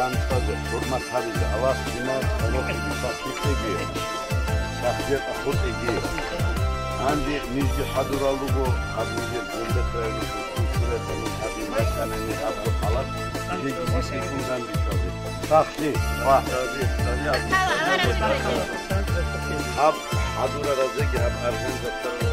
განწყაზე ფორმატარიზე ალასტინა ხალხი საფიქრებია საფიქრ ახოტიგი ანდი ნიჟი ჰადურალუგო აბიჯე გუნდეთრენი კულტურები აბი მასანენი აბო ხალხ იგი სიკუნდან ბიშობი სახში ვა აბ ჰადურალაზე კი აბ არგენზატორი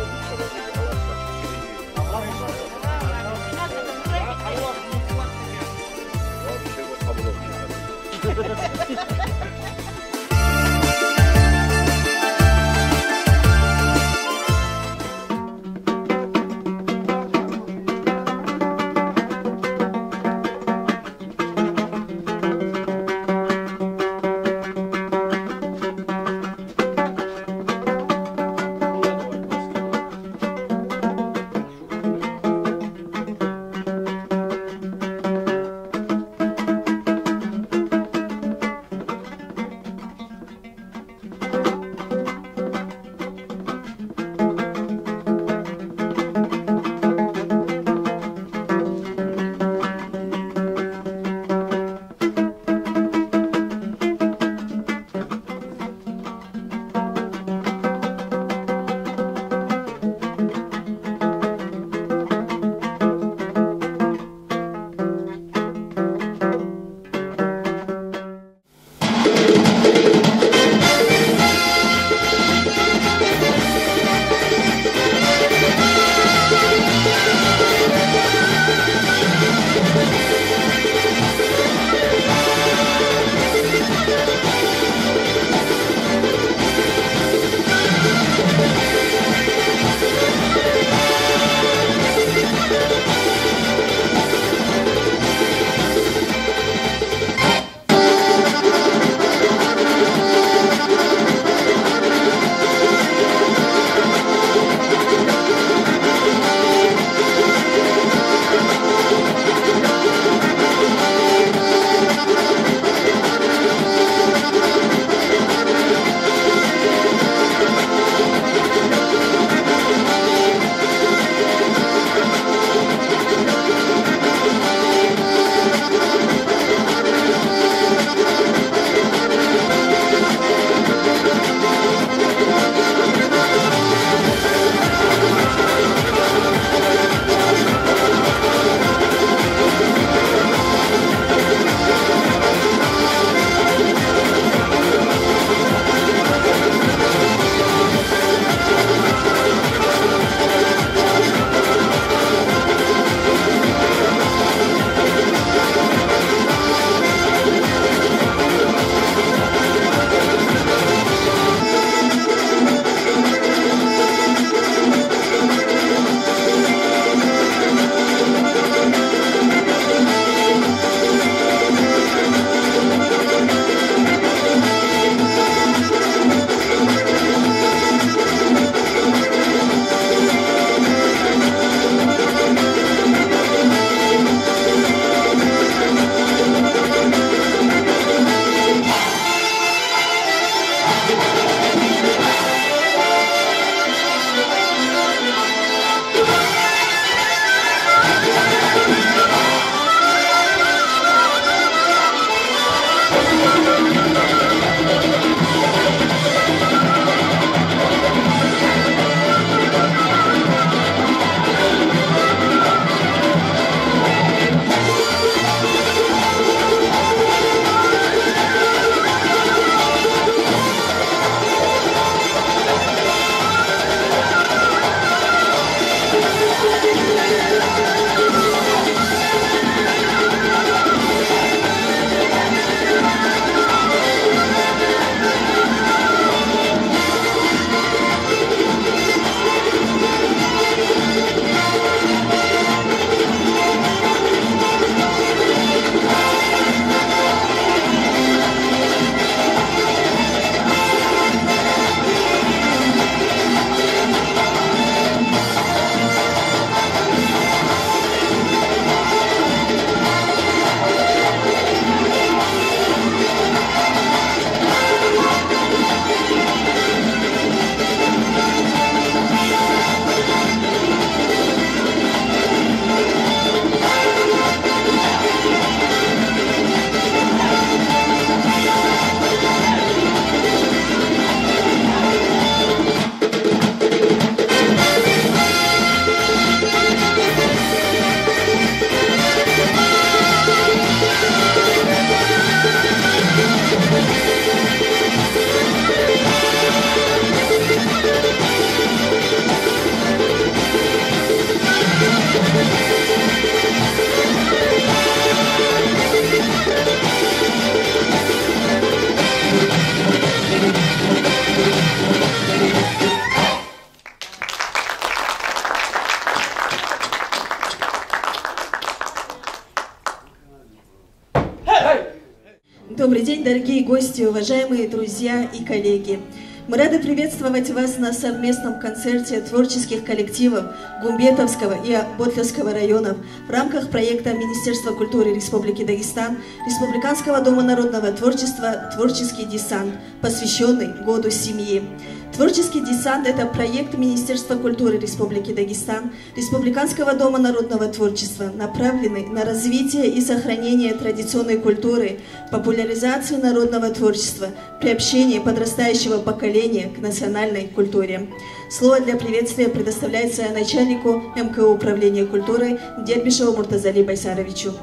Добрый день, дорогие гости, уважаемые друзья и коллеги. Мы рады приветствовать вас на совместном концерте творческих коллективов Гумбетовского и Ботлерского районов в рамках проекта Министерства культуры Республики Дагестан, Республиканского дома народного творчества «Творческий десант», посвященный Году семьи. Творческий десант – это проект Министерства культуры Республики Дагестан, Республиканского дома народного творчества, направленный на развитие и сохранение традиционной культуры, популяризацию народного творчества, приобщение подрастающего поколения к национальной культуре. Слово для приветствия предоставляется начальнику МКУ управления культурой Дербишеву Муртазали Байсаровичу.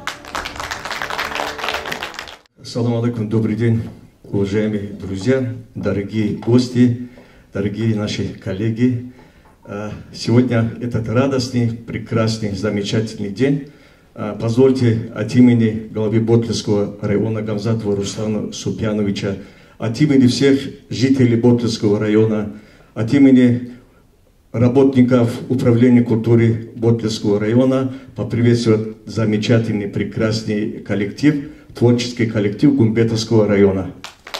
Ассаламу алейкум, добрый день, уважаемые друзья, дорогие гости. Дорогие наши коллеги, сегодня этот радостный, прекрасный, замечательный день. Позвольте от имени главы Ботлерского района Гамзатова Руслана Супьяновича, от имени всех жителей Ботлерского района, от имени работников управления культуры Ботлерского района поприветствовать замечательный, прекрасный коллектив, творческий коллектив Гумбетовского района.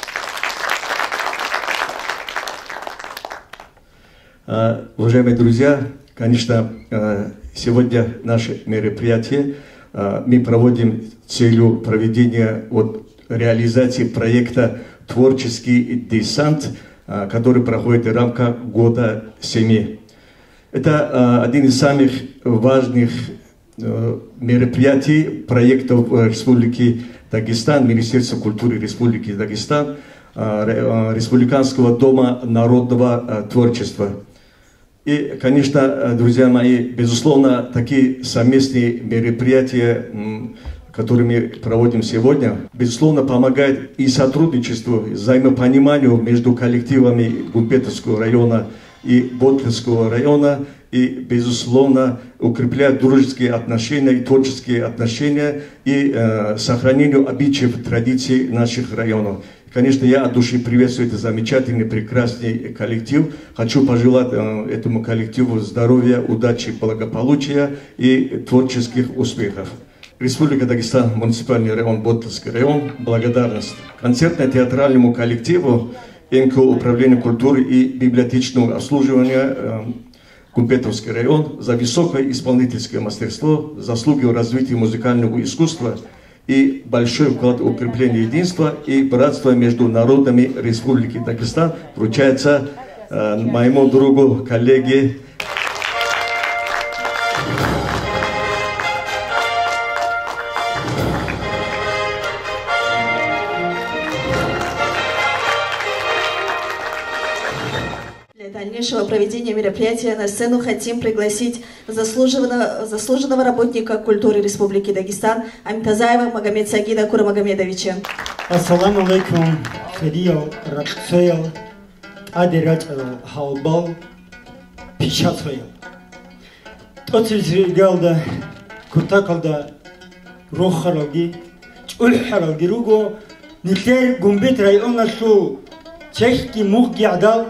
Уважаемые друзья, конечно, сегодня наше мероприятие мы проводим с целью проведения реализации проекта «Творческий десант», который проходит в рамках Года семьи. Это один из самых важных мероприятий проектов Республики Дагестан, Министерства культуры Республики Дагестан, Республиканского дома народного творчества. И, конечно, друзья мои, безусловно, такие совместные мероприятия, которые мы проводим сегодня, безусловно, помогают и сотрудничеству, и взаимопониманию между коллективами Гумбетовского района и Ботлерского района, и, безусловно, укрепляют дружеские отношения и творческие отношения, и сохранению обычаев, традиций наших районов. Конечно, я от души приветствую этот замечательный, прекрасный коллектив. Хочу пожелать этому коллективу здоровья, удачи, благополучия и творческих успехов. Республика Дагестан, муниципальный район, Ботлерский район, благодарность концертно-театральному коллективу МКУ управления культуры и библиотечного обслуживания Гумбетовский район за высокое исполнительское мастерство, заслуги в развитии музыкального искусства и большой вклад в укрепление единства и братства между народами Республики Дагестан вручается моему другу, коллеге Дальнейшего проведения мероприятия на сцену хотим пригласить заслуженного работника культуры Республики Дагестан Амитазаева Магомед Сагида Курамагомедовича. Ассаламу алейкум, хедио, ракцейл, адирачал, халбал, пичатвейл. Тоцизгалда, кутакалда, рохароги, чульхароги, руго, нитер Гумбет района шу, чехки мухги адал,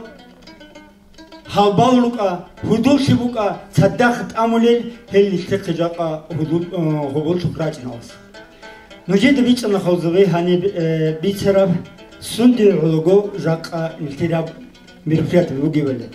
халбалука, худушибука, цаддахт амулель, хелли текжака, хубул шукрачнаус. Но жеда бич на хаузове хане бичараб сунди улого жака нитираб мероприятие угивеле.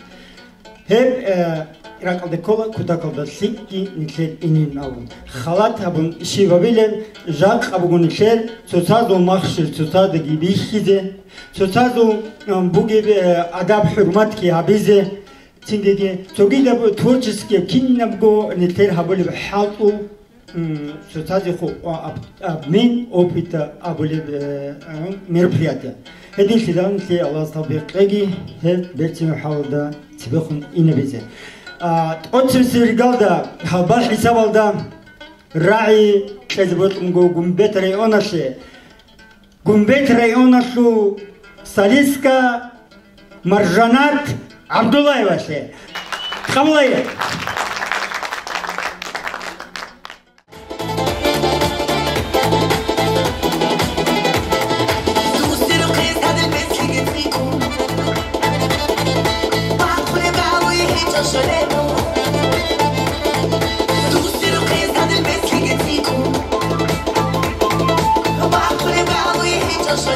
Хеб ракалдекола кутакалда сикки нитер инин авун. Халат абун шивабилен жак абугун нитер цоцадо махшил цоцадо гибихизе цоцадо бугебе адаб хурматки абизе Тиндеги тогида творческие киннабго нитер хабулиб хату социализху обмен опыта абулиб мероприятия. Эдин сидан те Аллах табиқеги хеб бертим хавда тибехун инебезе. Отсиргалда хабаш исавалда раи кезботмго Гумбет районаше Гумбет районашу Салиска Маржанат Абдуллаева ше. Камлайе. Just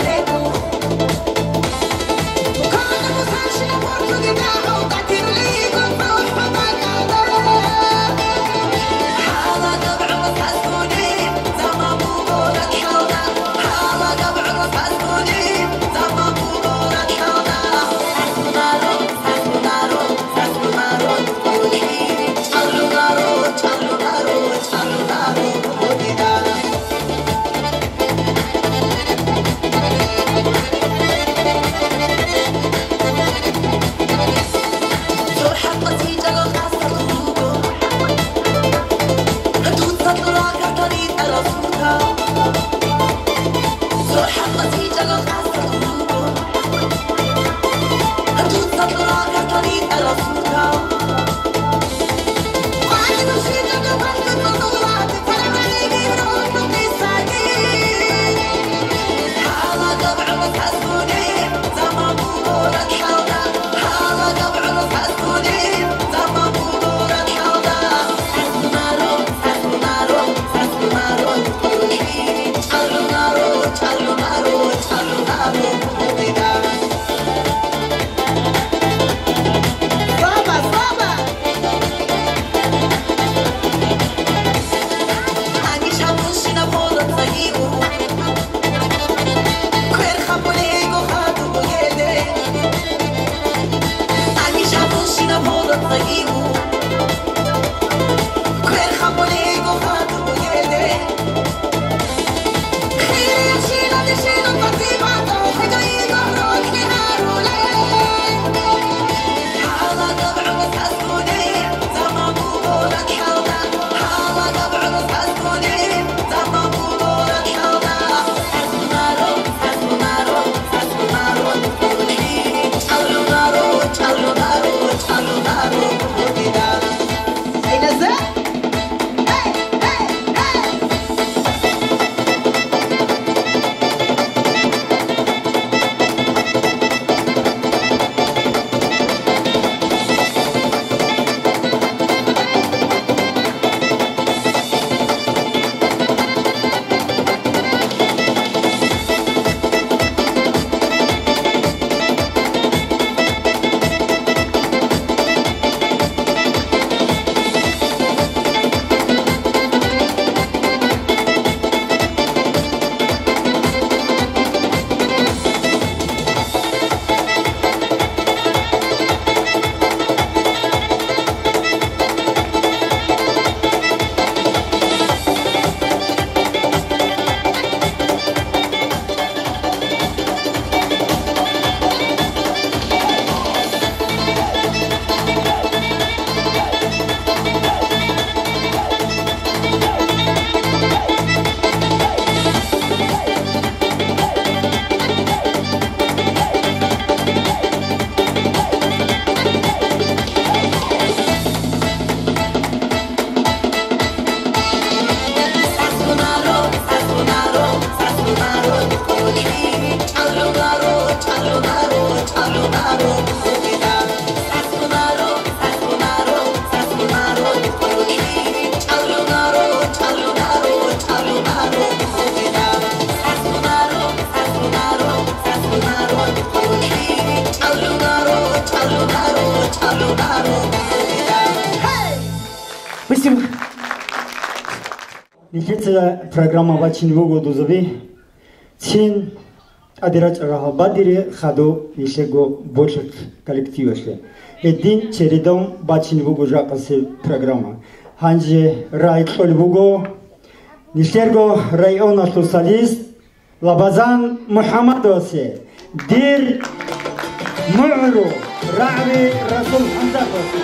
Спасибо. Нихица программа Вачин Вугодузови. Чин Адирач Рахабадире Хаду Ишего Бочек коллективаше. Един чередом Бачин Вугужакасе программа. Ханже Рай Колвуго Нишерго района социалист Лабазан Мухаммадосе Дир Му'ру Рави Расул Хамзатосе.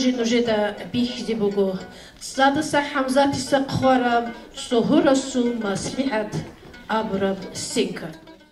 Ханжи нужеда бихди бугу. Задаса Хамзатиса Кхвараб Сухурасу Маслихат Абраб Синка.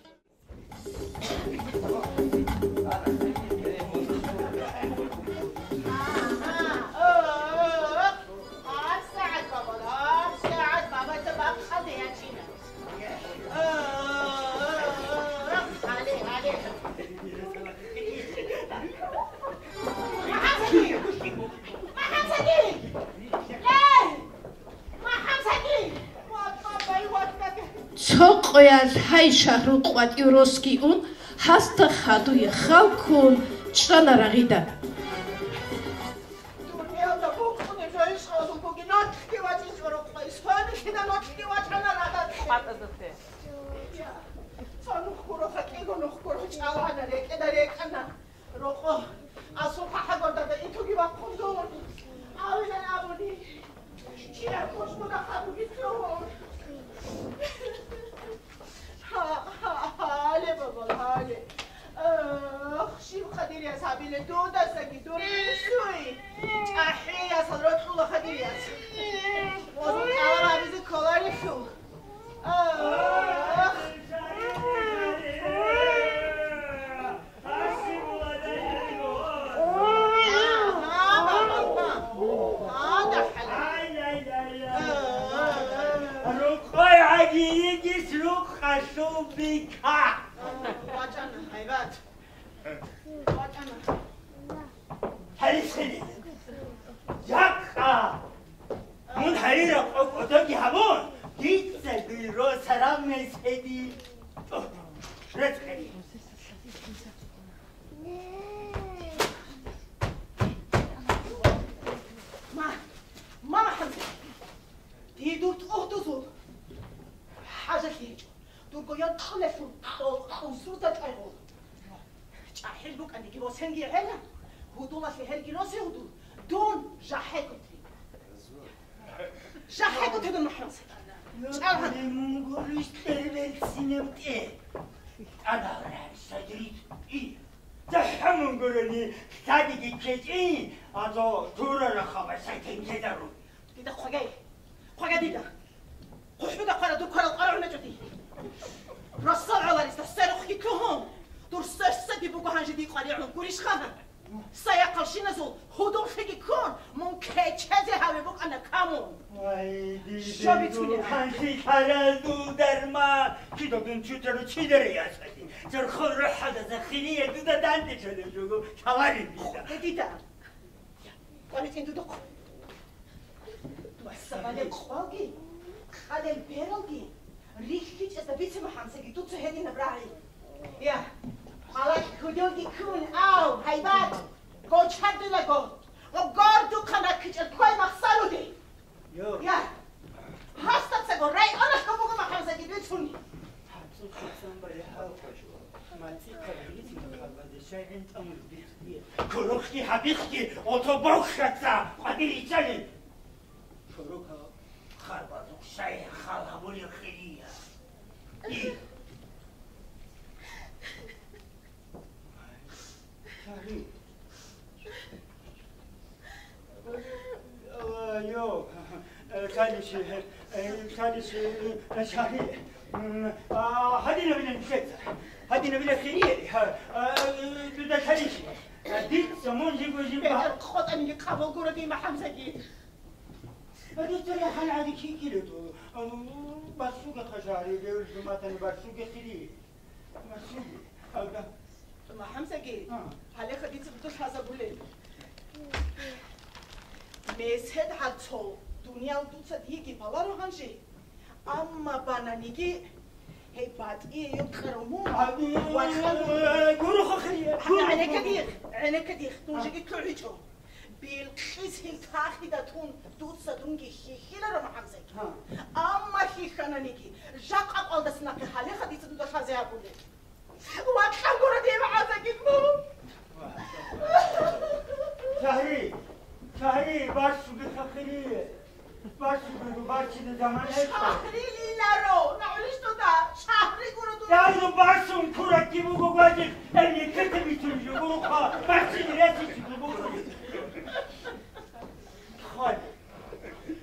Çoqoyaz hay şahru qvat yuroski un hasta xaduy xalkun çranaragida.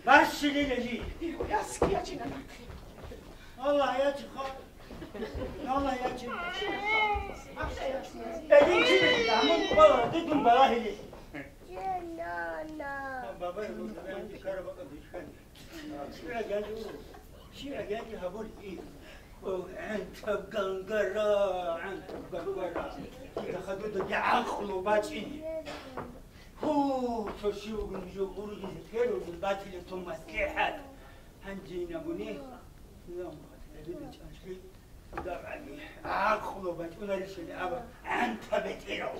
بس لیلی یاس کیا چی نمی‌کنی؟ الله یا چی خواهد الله یا چی بدین چی بدید همون بابا دیدون بلا هلی بابا رو دارم کار بابا بیشتر شیرا گردی هبولی انت گنگرا که خدود دی عقل و باچینی تو شو گنجو خروجی ذکر و باطل تو مسلحات هنجي نبوني نعم هذا تشانشي دار علي عقلو بتقول ليش اللي ابا انت بتيرو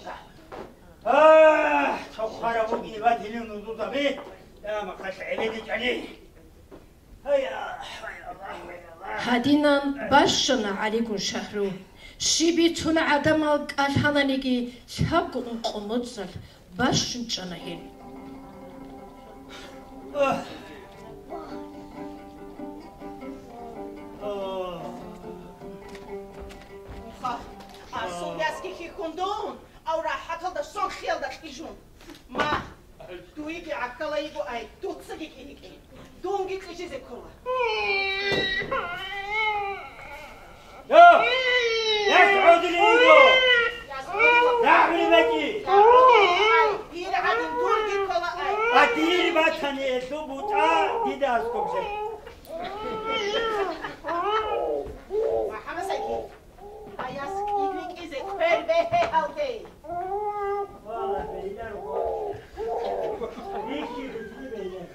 تخرا بوقي باطل نوضو بيت لا ما خش عبيدك عليه هيا الله هادينان باشنا عليكم شهرو شيبيتون عدم الحنانيكي شابكم قمصل باشن جناهين Sovietskih kondon, aura hatal da son khel da khijun. Ma tuyi ki akala ibo ay tutsa ki ki. Dongi klichi zekola. يا يسعود الإيجو دعمني بكي هي عاد توركي كلا أي أديري باتني دوبوتا ديداس كوبشي ما حمسكي أياس إيجريك إزي كبير به هالتي والله بيدار ليكي بتجي بيدار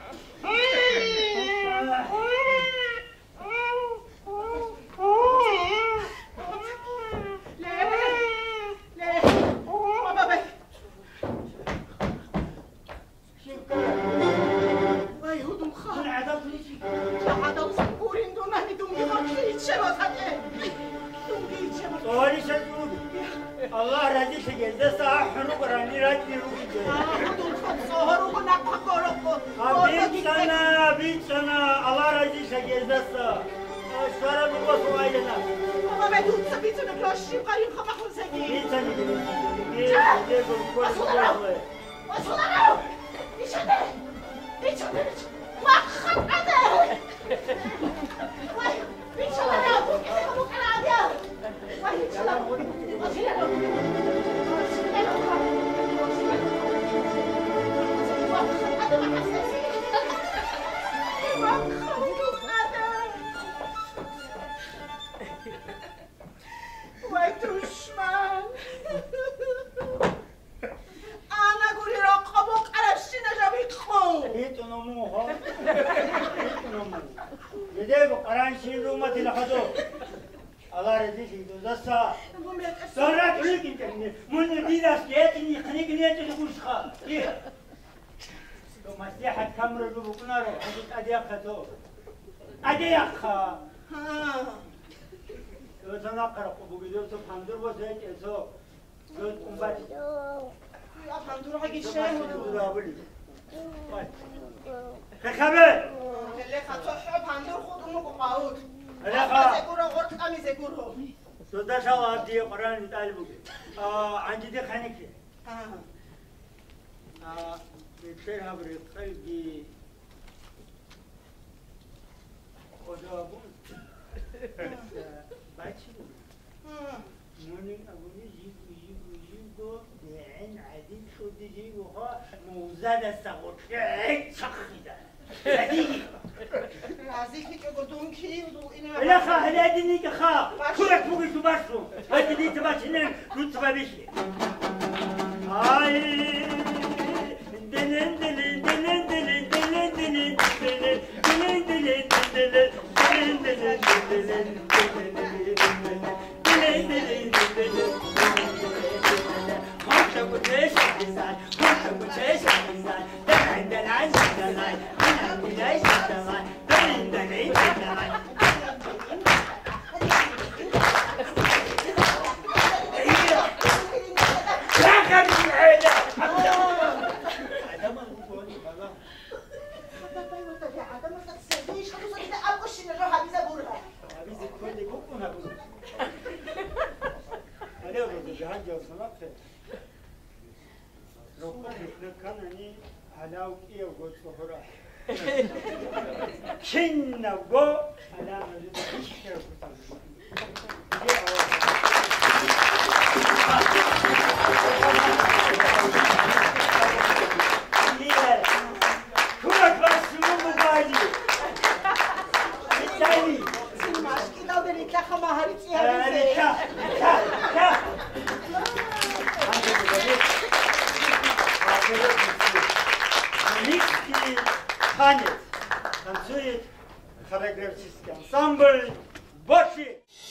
الله راضي شجع ساعة حروب راني راضي روبي بيت سنة الله راضي شجع ساعة سارة بقص وايدنا ما بدون سبيتنا بلاشي قريب خبحون سجين بيت سنة وصلنا إيشنا إيشنا ما خدنا واي إيشنا بوك العادية واي إيشنا وتشمن أنا أقول رقبك على الشنة جابت خو هيت نموها هيت نمو يديك قران شين روما تلحظو الله رضي شيء دوزاسا صارت لك انت من ديداس كيتني خليك نيت تقول شخا لو مسيحة كاميرا لو بكنا رو حدث أدياقتو أدياقها لو تناقر قبوجيدو سبحان الله وزيت إنسو لو تقومبات الحمد لله حقي الشام خبر اللي خاطر حب هندور خودمو بقاود لا زيكورو غرق أمي زيكورو سودا شاو عبدي قرآن يتعلمك عندي دي خانك بيتشير هبري قلبي خدابون باتشي مونين أبوني جيبو بعين عديد شود جيبو ها موزادة سغوط شعيك شخيدة هديك رازيكي كقدون كيلو لا خا هدادني كخا كلك فوق تباشو هدي تباشنن روت تبابيشي هاي دلن دلن دلن دلن دلن دلن دلن دلن دلن Kinna go ala Kumak başımı mübali. Bitali. Senin aşkı da beni kahama haritsi Ka. Никакие танец танцует хореографический ансамбль «Бочи».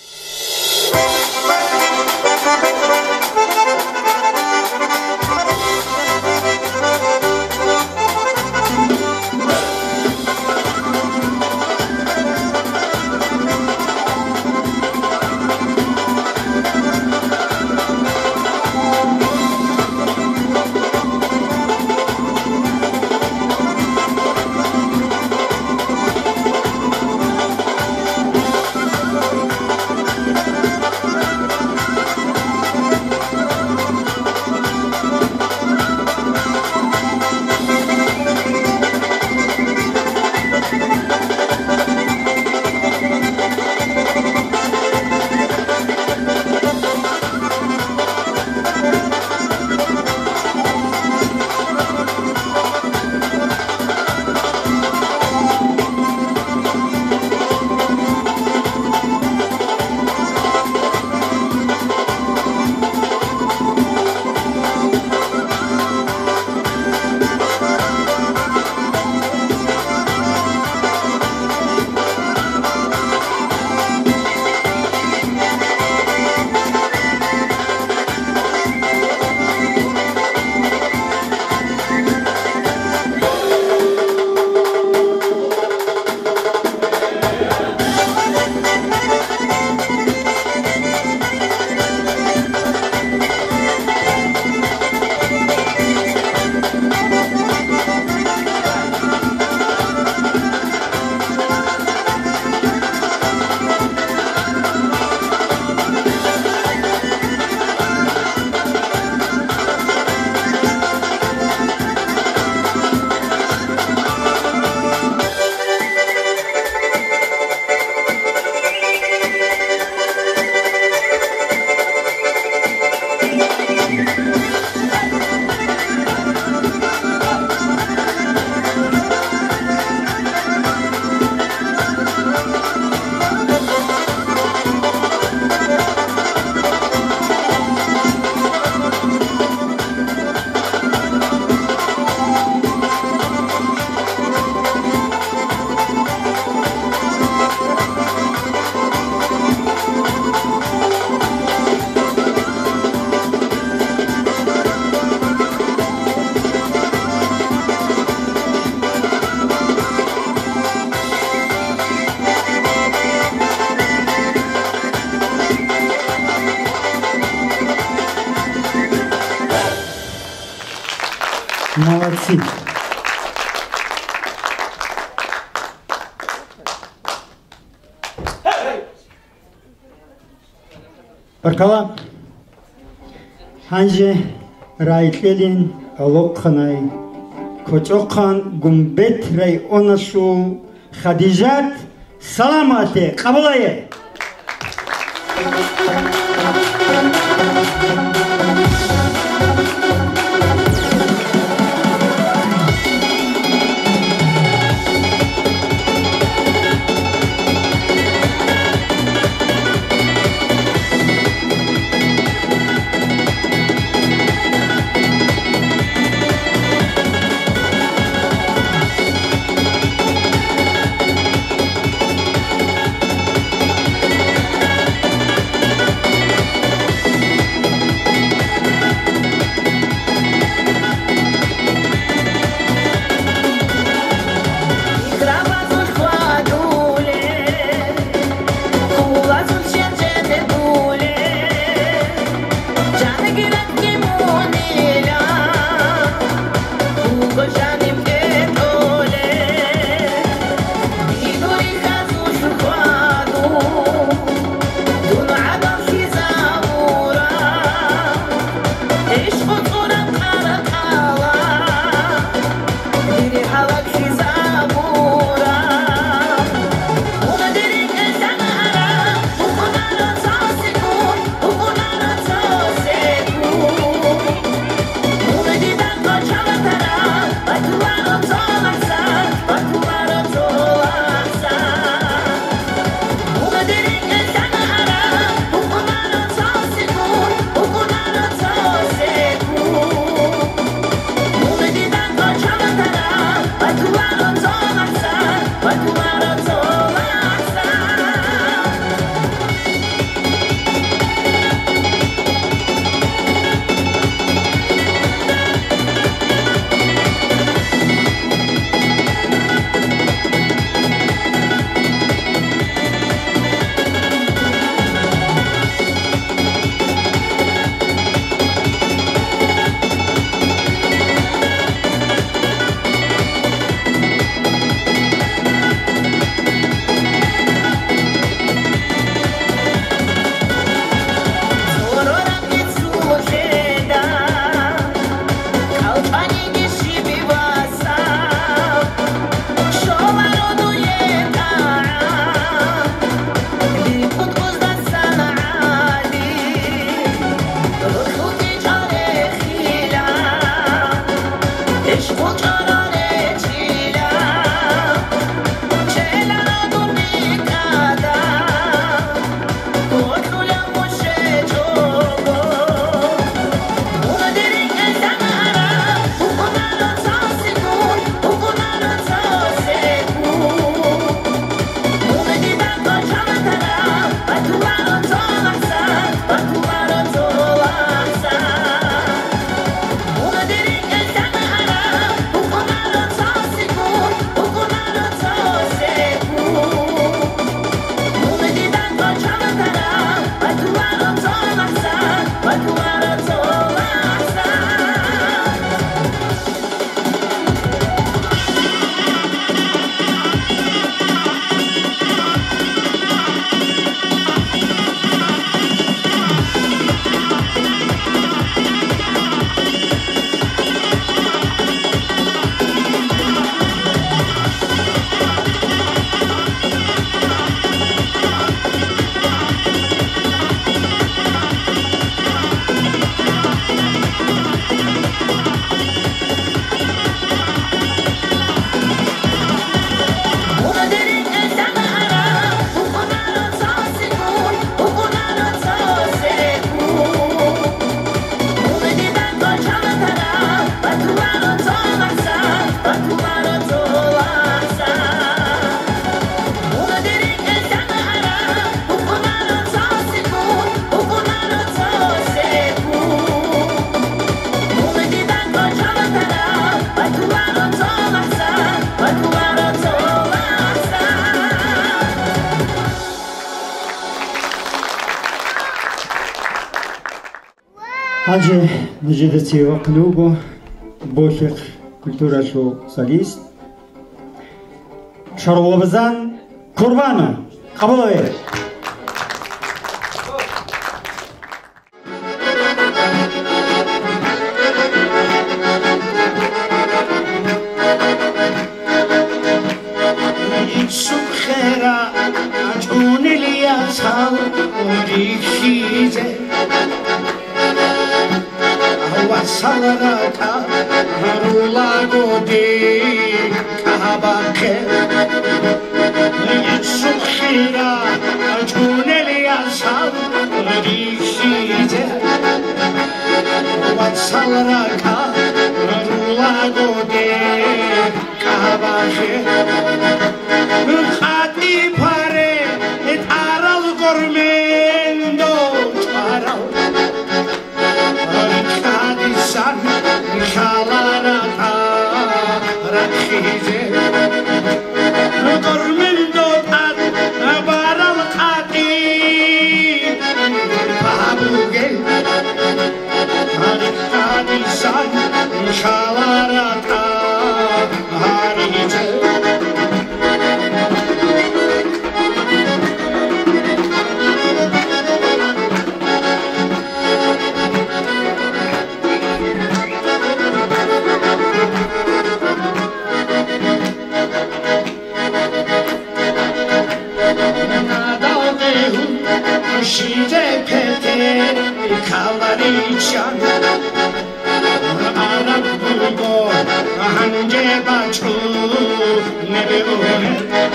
Молодцы. Баркала. Ханже райтлелин алокханай. Кочоқан гумбет рай онашу Хадижат саламате қабылайы. Анже нежедецио кнугу бошек культура шо солист Шарловазан Курбанов Кабулове. Salaraka harulago de kabake Yitsukhira ajunelia sal rishite Wat salaraka harulago de kabake Khati pare et aral gormendo taral San Shalarata Rakhize Gormindo Tat Baral Khati Babuge Harikadi San Shalarata Harize Shide pete kalarichan Arab bulgo hanje bachu nebeone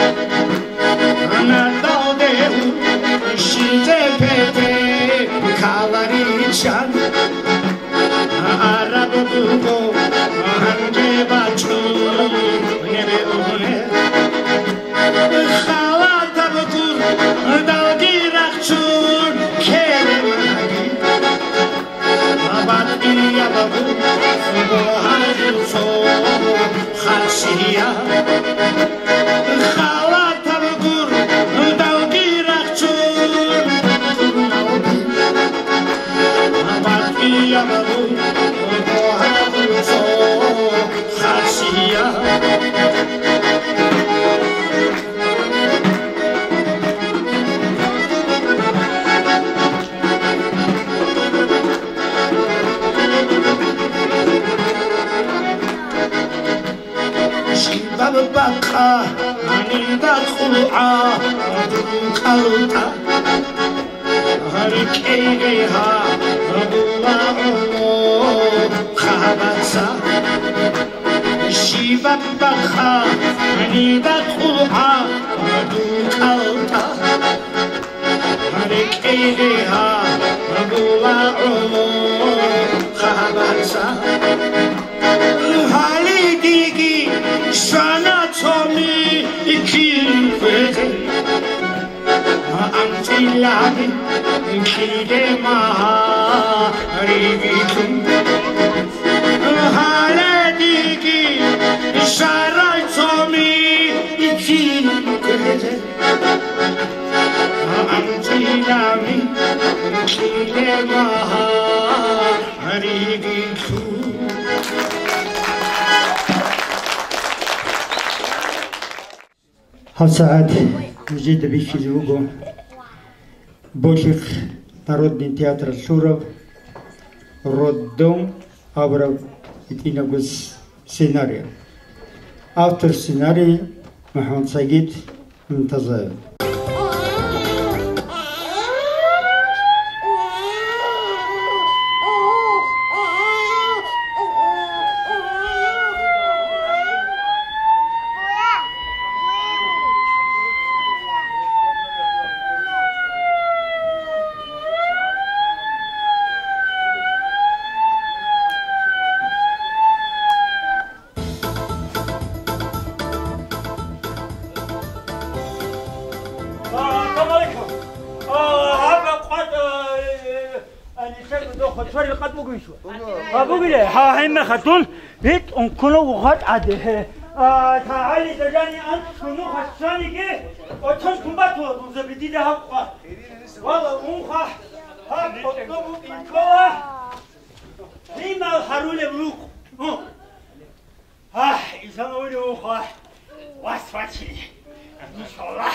Anadaldehu shide pete kalarichan Arab bulgo hanje bachu nebeone Khalata bukur dalgi rakchun kelemagi Abadi ababu bohaju so khashiya Khalata bukur dalgi rakchun Abadi ababu bohaju so khashiya Baka anida khul'a dukalta harikeha abula khabasa shiba baka anida khul'a dukalta harikeha abula khabasa halidigi Shana Tommy Ikilfete Antilami Kidema Rivitum Haladigi Shara Tommy Ikilfete Antilami Kidema Rivitum Хавсаад музей Бихилуго Больших народный театр Шуров роддом Авров Итинагус сценария. Автор сценария Мухаммад Сагид Мунтазаев. خاتون هیچ اون کنو وقت عده تعالی دجانی آن کنو خشانی که آتش کنبات تو روز بدیده ها والا اون خا ها پتو بود این کلا ما الحرول بروك يسموني وخا واسفاتي ان شاء الله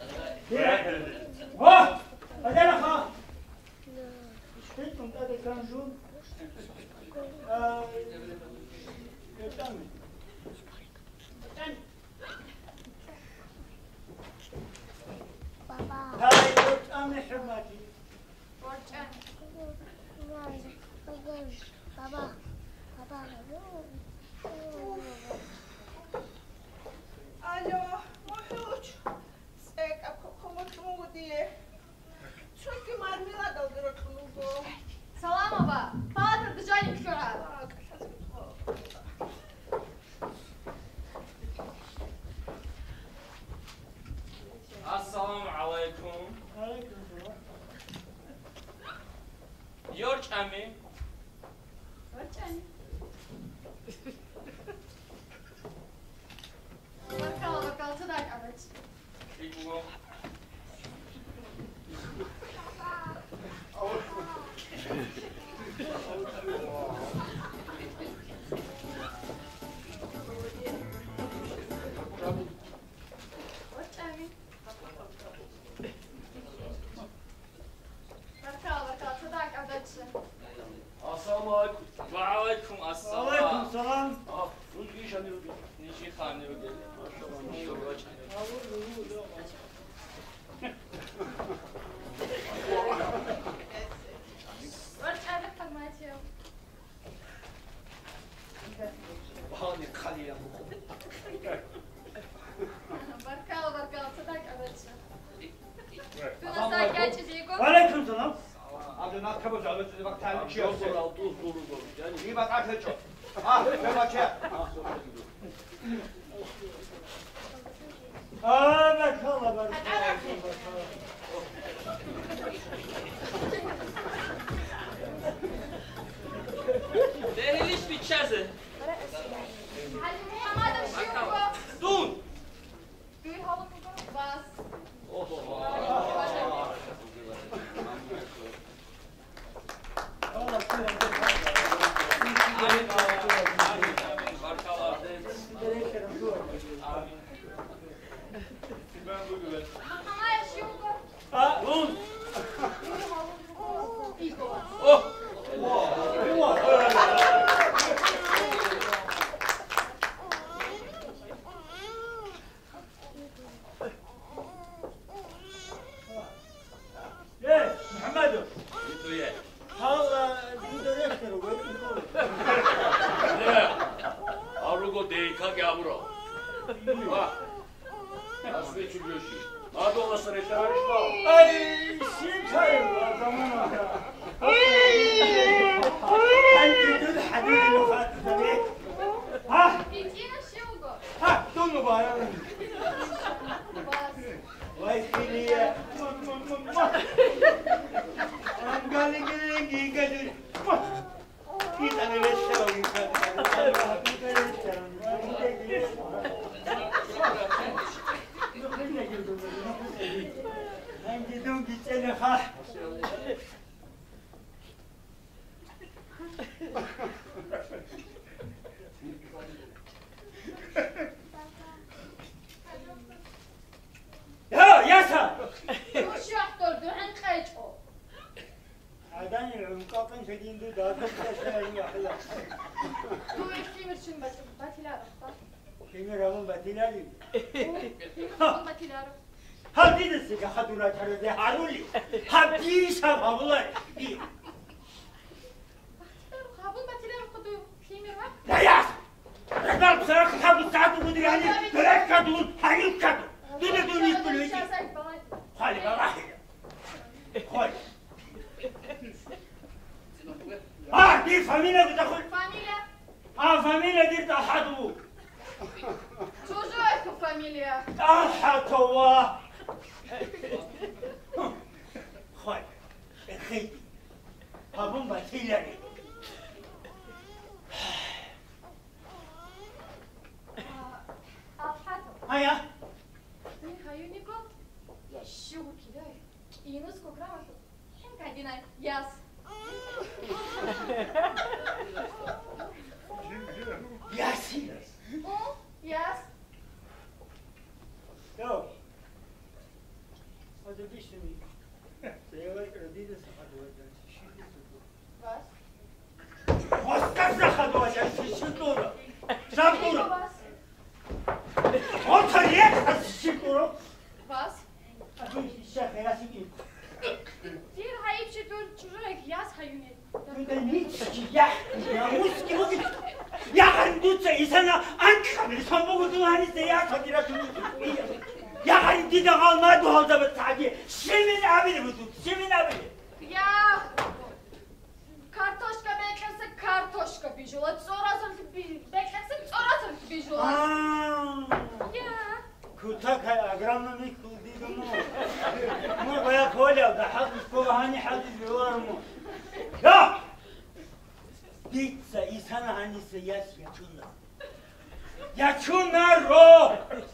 هذا خا شفتم هذا كان جون هاي قلت أمي حرماتي بابا الو محوج سيك أبقى مودية شو كي مارميلا دلدرت خلوقو سلام بابا فاضل بجانب شعار السلام عليكم. عليكم السلام. يورج أمي. بركة صدق عبد. إيوه. السلام عليكم. وعليكم السلام. وعليكم السلام. نجي شنو نجي خانة وجل. ما شاء الله. هاني خليه. بركة صدق عبد. تنسى كاي تجيكم؟ وعليكم السلام. هذا ناس كبر جالس وقت تعال شيء. دور. يعني. دي بتعرف هيك. يلا شيء. بارك الله بارك ده ليش بتشازه؟ دون. محمد هلا 아르고 데이카게 아무로. 와. 아스베 주교시. 나도 왔으니 따라리시다. اي شيء زمان انت دول حبيبي وفات زمان ها دول مبايع ويسكني I'm gonna get it. He's on the show. I'm going to get in a car. يا سا وش يحضر دهن خيجو عداني العنقاقين شدين دو دادو كتاشتنا يا حلا تو كيمر شن بس باتيلا رفتا كيمر همون باتيلاري باتيلا ها دي دسك خدونا ترى زي هارولي ها ديش ها والله دي خابون باتيلا خدو كيمر ها لا يا احنا بصراحة حابب ساعات ودي يعني ثلاث كادون هاي كادون دون يقولوا خالي براحي خالي دي فاميلا بتاخد فاميلا فاميلا دي تحدو شو اكو فاميليا حتوا خالي الخيط هابون باتيلاري هيا يا شو كده ينسكو كرامة حين كادينا ياس Yes. Oh, yes. Go. Also bist du nicht. Sehr gut, dieses Was? Was das Sache du hast, ist Schindler. Sag du. Was? Was hat jetzt das Schindler? Was? Ich sage, ja, sie geht. Dir hayıp çıkıyor çocuk yaz hayuni. Du nicht, ja, muss genug. Ja, han du zu ist einer Ankrabbel, von wo du hast der Tag Ya hani dide kalmadı oldu bu tagi. Semin abini bu tut, semin abini. Ya kartoşka beklerse kartoşka bijola, sorasın beklerse sorasın bijola. Ya. Kutak agronomi kuldi mu? Mu baya kola da hadis ko hani hadis var mı? Ya. Pizza isana hani siyas yaşuna. Yaşuna ro.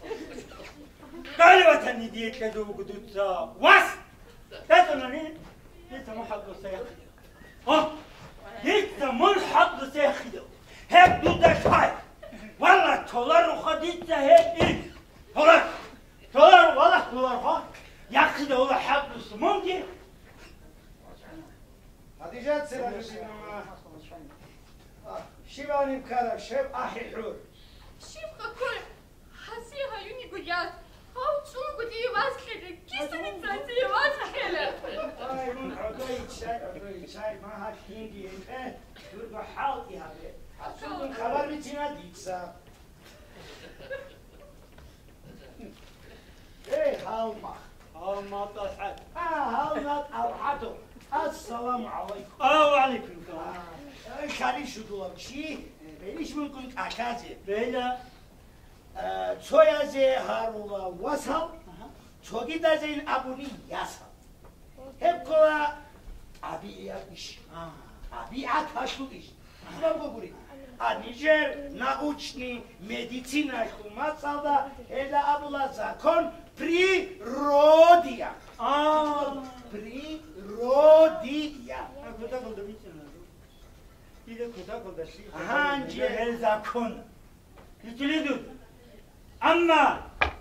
قال وطني ديك كذو قدوتها واس تاتنني انت مو حق سياخي ها انت من حق سياخي هيك دودا شاي والله تولر خديتها هيك ايه تولر والله تولر ها يا اخي ده والله حق ممكن Hatice selamünaleyküm. Şivanim karam şev ahihur. Şifka kur hasi hayuni guyat. Hauçunu gudi vazkele. Kisini tsanti vazkele. Ay mun aday çay ma hakin diye. Dur bu hal ihabe. Asılın haber bitine diksa. Ey halma. Halma tasad. Halmat alhatu. Assalamu alaikum. Aleyküm selam. Kali şu dolapçı. Beliş mümkün akazi. Böyle çoyaze harula wasal. Çogidazeyn abuni yasal. Hep kola abi yapmış. Abi ataşmış. Znowu buri. A Niger naучni medicina humasada ela abula zakon prirodia. Prirodia. Kuda kolda biçin. Bir de kuda kolda şey. Hangi el zakon. Hitlidir. Ama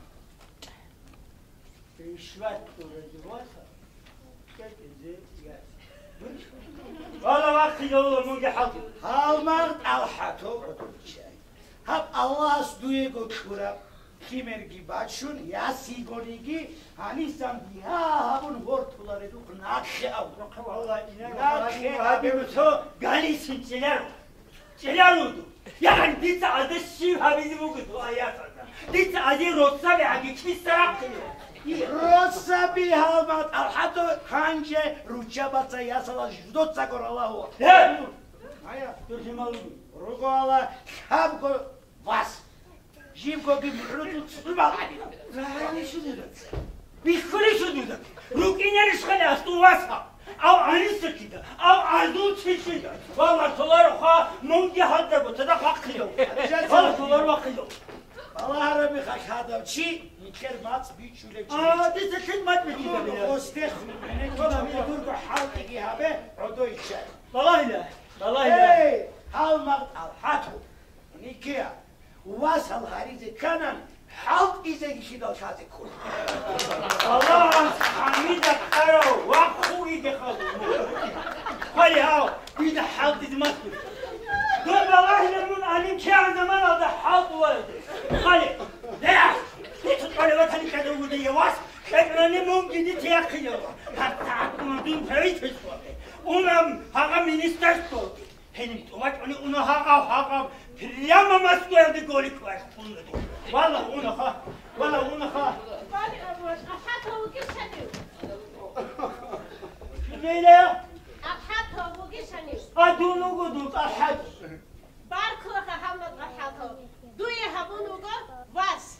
rüşvet durucu varsa herkese yer. Valla vakti yolu mu gehal. Halmart alhato odurçay. Hap Allah duyego kura kimergi başun ya sigorigi hani sam ya habun hortuları du nakşe av. Valla inan abi bu so galisin çeler oldu. Yani bir adı şiv habizi bu kutu ayasında. Bir adı rotsa ve agi kimi sarap Rosa bi halmat alhato hange ruçabatsa yasala judotsa korallahu. He! Aya, turjumalı. Rugo ala habgo vas. Jivgo bi mrutu tsubal hadi. Rahani şu dedi. Bir kule şu dedi. Rukiner işgale astu vasa. Av ani sıkıdı. Av ardu çeşidi. Valla tolar ha mungi hatta bu tada bakıyor. Valla tolar bakıyor. Allah Rabbi khadavçi niker mat bir çülek. Dese sen mat mı gibi? Osteh ne tola bir dur bu halki habe odo içer. Vallahi la. Hey, halmat alhatu. Nikia. Wasal harize kanan. Halt ize kişi dal şazi kul. Allah hamida karo wa khuyi de khalu. Hadi ha bir de halt izmat. Dur vallahi lemun alim ki her zaman aldı halt vardı. Hadi. Ya. Hiç böyle vatanı kadar burada yavaş. Ekranı mum gidi tiyakıyor. Hatta aklımın peyit var. Unam haga minister oldu. Henim tuvaç onu haga priyama maskuerde golik var. Vallahi onu ha. Vallahi onu ha. Bari abuş ahat havu geçeniyor. Neyle ya? Ahat havu geçeniyor. Adunu guduk ahat. Barkı Hamad ahat havu. Duye habunu go vas.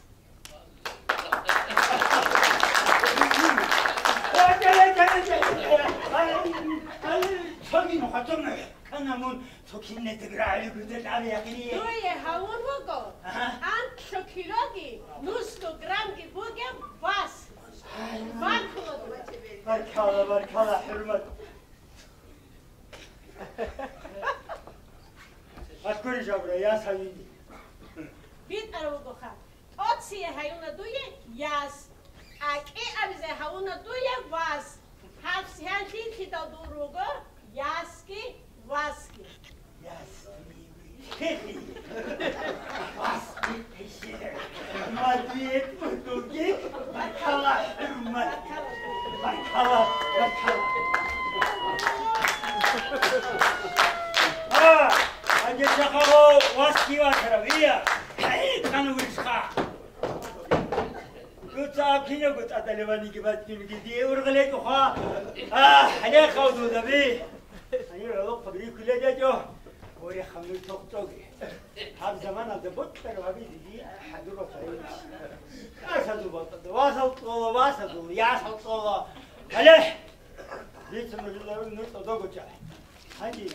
كانمون توكين نتقرأ قدرت على يقيني. دوية هون وقو. أنت شكيلوجي نص جرام جبوجم باس. بارك الله حرمت. من جبره یا سویدی بیت ارو بخواد آتسی هایونا دوی یاس اکی اوزه هایونا دوی واس هفسی هنشین که تا دوروگا یاسکی واسکی خیلی واسکی پیشه مدیت مدوگی بکلا حرمت بکلا اگه جاقا واسکی واسرویه خانو ورشخا قلت أبكي قلت أتلفني كبات كي دي ورغليك وخا عليك خوضو دبي أنا لو قبري كل ده جو وري خمر توك توكي هذا زمان هذا بوت ترى أبي دي حدورة فايش أسدو بطل واسدو يا سلطة عليه دي سمجلنا نرتو دوغو جاي هني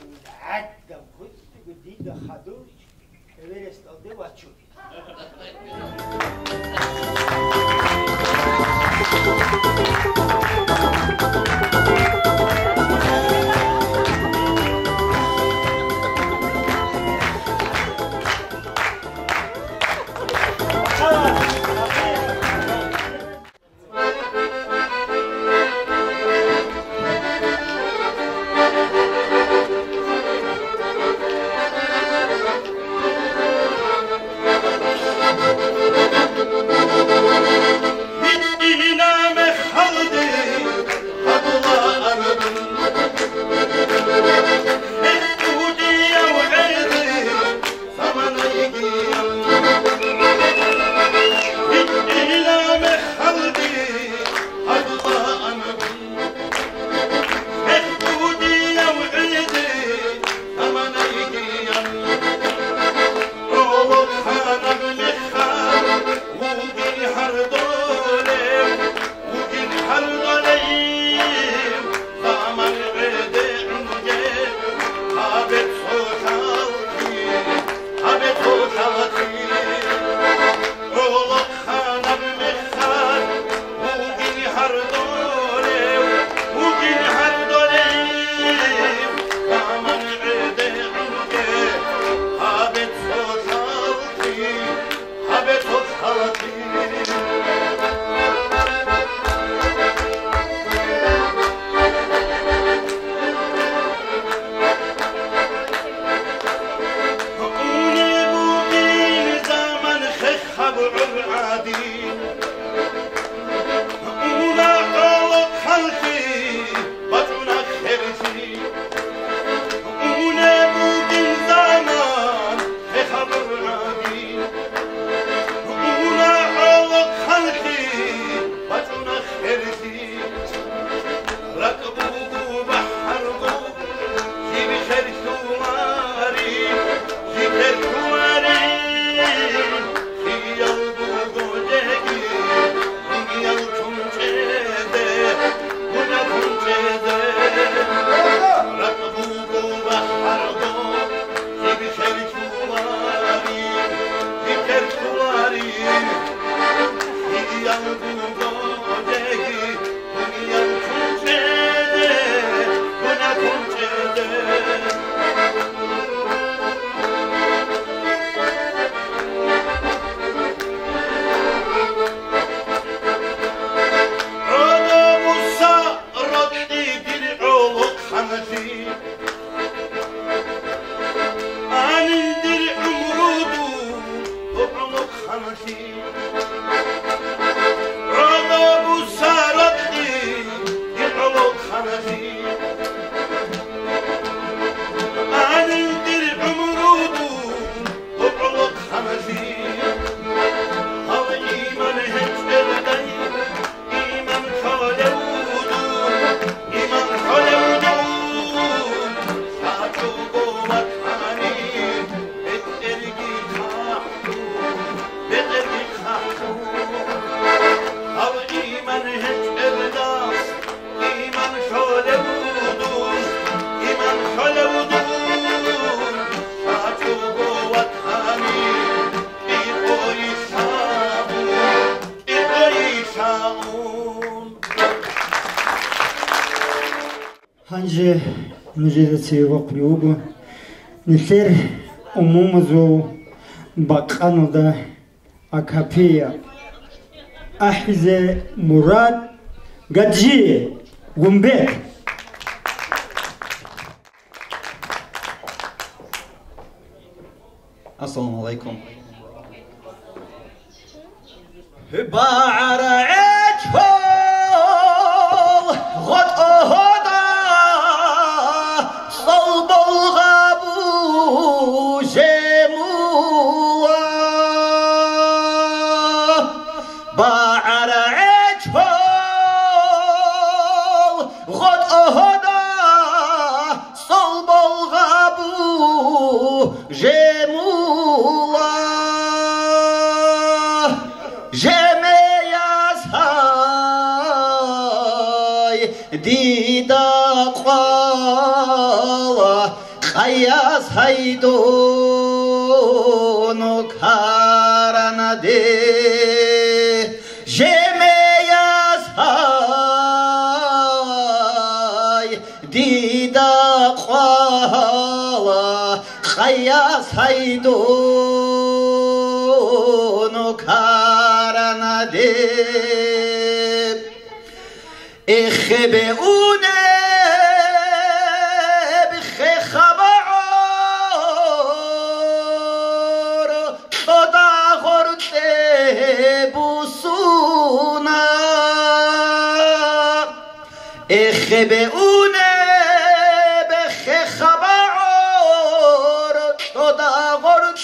عدم كنت قدي ده خدوش كبيرست أدي واتشوفي Hangi müjdesi yok mu? Neler أمومزو بقانو دا أكابيا أحزة مراد قدجي قنبيك السلام عليكم. بعر عجفول غد أهدا صلب الغابو جموع بعر عجفول غد أهدا صلب الغابو جموع ديدا قوالا خياس هيدونو كارنا دي جمياس هاي ديدا قوالا خياس هيدونو كارنا دي إخبئونا بخي خبعور خدا غرد بوسونا إخبئونا بخي خبعور خدا غرد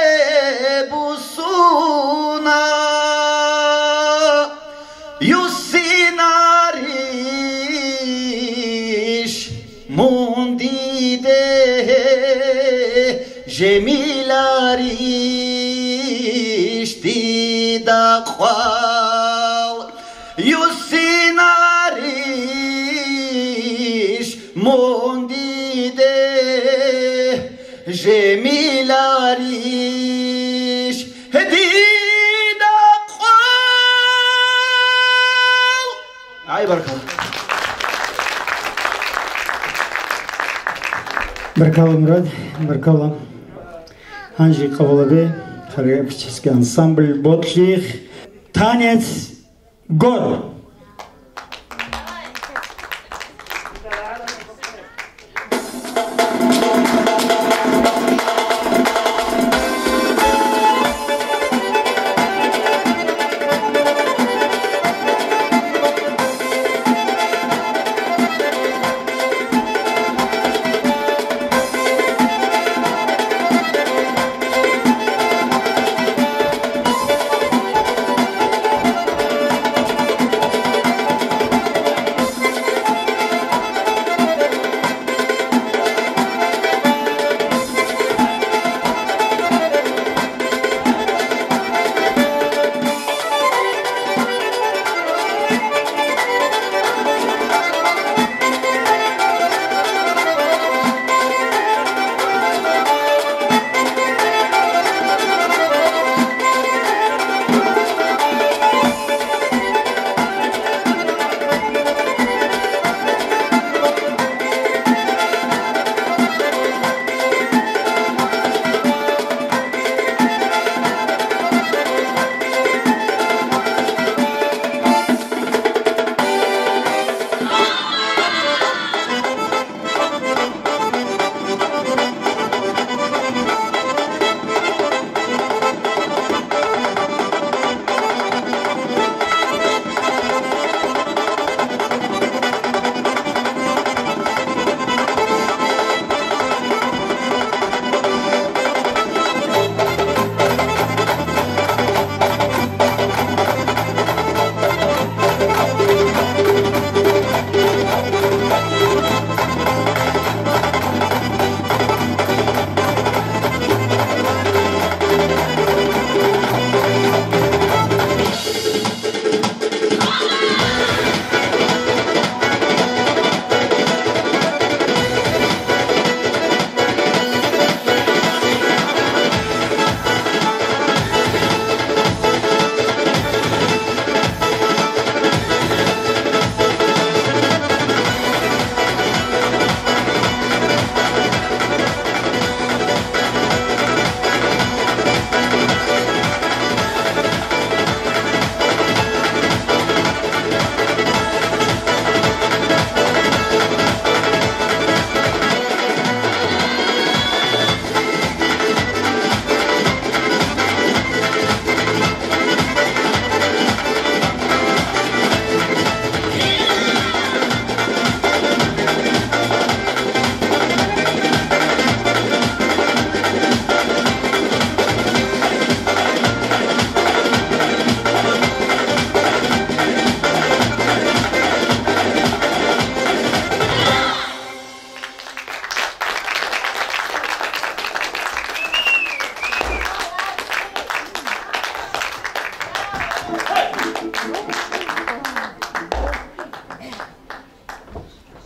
بوسونا جميلاريش ديدا قوال يوسيناريش مونديدي جميلاريش ديدا قوال عاي بركة بركة مراد بركة Анжи Кавалабе, хореографический ансамбль Ботлих, танец гор.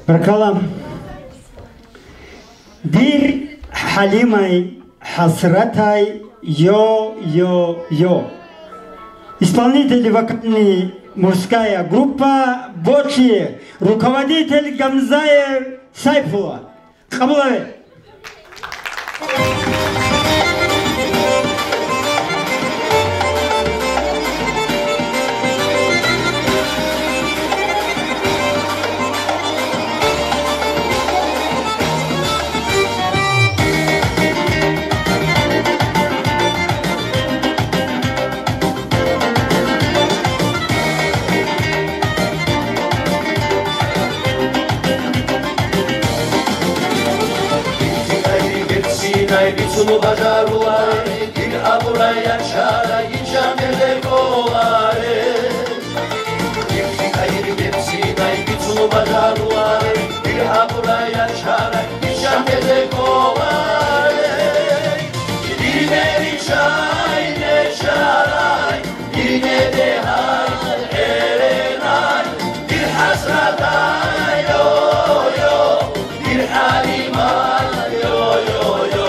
Bakalım. Bir Halimay Hasratay Yo Yo Yo. Исполнители вокальной мужская группа Бочи, руководитель Гамзаев Сайфула. Кабулове. Bitsunu bacarulare, bir aburaya çara, incamele kolare. Bir kayır bepsinay, bitsunu bacarulare, bir aburaya çara, incamele kolare. Birine çay ne çaray, birine de hay erenay, bir hasratay yo yo, bir halimay yo yo yo.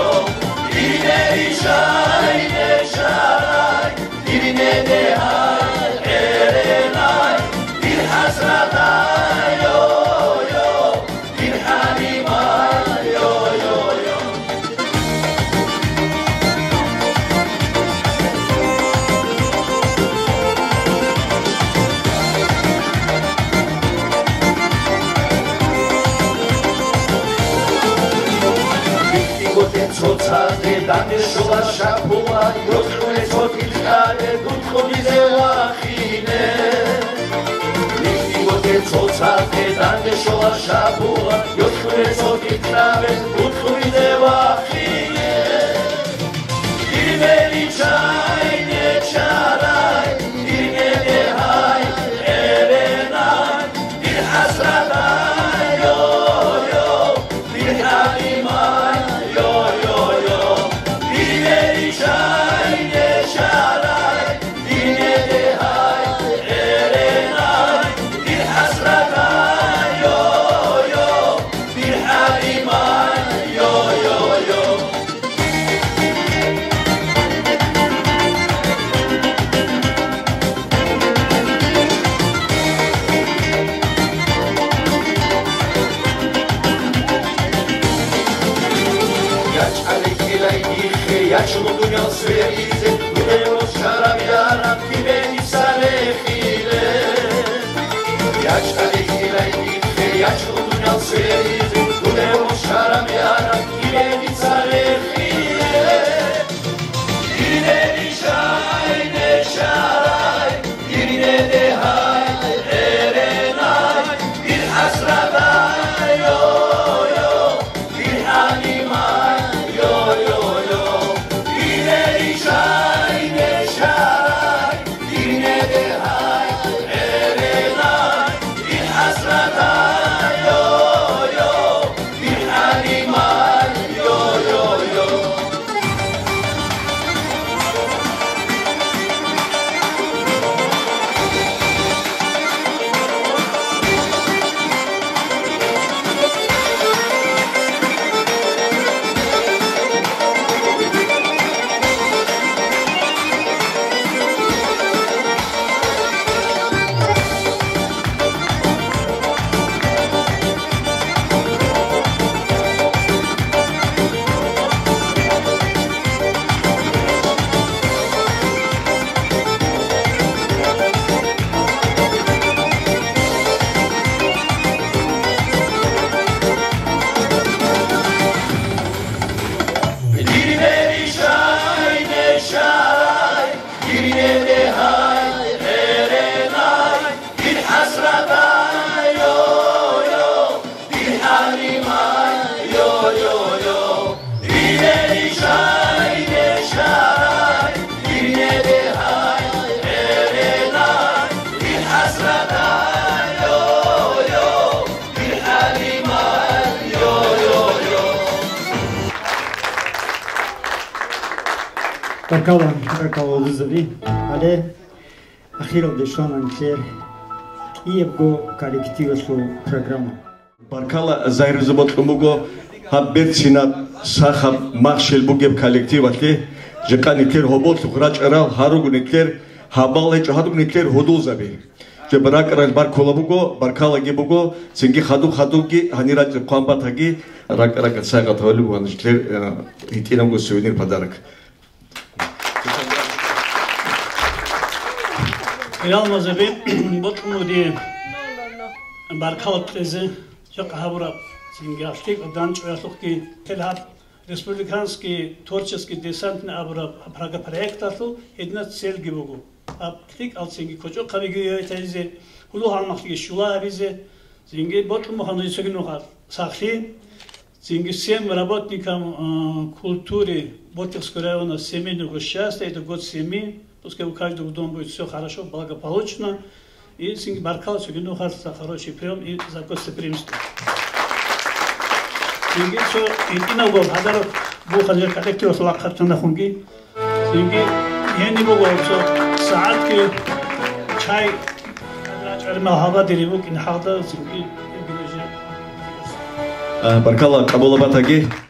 Şay ne şaray, birine de hay erenay, bir hasratay yo yo, bir halimay yo yo yo. Soțate, dane șola șapula, Iotule sotilcare, dutco bize wachine. Niftigote soțate, dane șola șapula, Iotule sotilcare, dutco bize wachine. Birine çay ne çaray, birine de hay erenay, bir hasratay yo yo, bir halimay yo yo yo. Birine çay ne çaray, birine de hay erenay, bir hasratay yo yo, bir halimay yo yo yo. Yaşlı dünya süreyize, Güneyoz şarap yaram ki beni sarefile. Yaşlı dünya süreyize, Güneyoz şarap yaram ki beni sarefile. Birine çay ne şaray, birine de hay erenay, bir hasratay yo yo, bir halimay yo yo yo. Şay ne şaray, birine de hay erenay, bir hasratay yo yo, bir halimay yo yo yo. Barkallah Luzovi, ale Ахиров Дешон Анчер и его коллектива программа. Баркала Зайрзабот Муго Хабберцина Сахаб Махшел Бугеб коллективати Жеканитер Хобот Хурачарал Харугунитер Хабале Чахадугнитер Худузаби Жебракарал Барколабуго Баркала Гебуго Синги Хаду Хадуги Ханират Камбатаги Ракарак Сагат Холу Ванжлер Хитинамго сувенир подарок. Ялмазаби Ботмуди Баркала Клезе Хабура Сингаштик Данч Ясухки Телхаб Республиканский творческий десантный Абура Прага проектату една цель гибугу. А клик ал Синги Кочо Кавиги Тайзе Хулу Халмахли Шула Абиze Синги Ботлму Хануисагнуха Сахли Синги всем работникам культуры Ботловского района семейного счастья, это год семьи, пускай у каждого дома будет все хорошо, благополучно. И Синги Баркал Сюгинухар за хороший прием и за гостеприимство. Синги все единого Хадаров Буханер коллектив Лакхатана Хунги. Синги я не могу все саатки чай Хава деревок и нахада Синги Баркала Кабулабатаги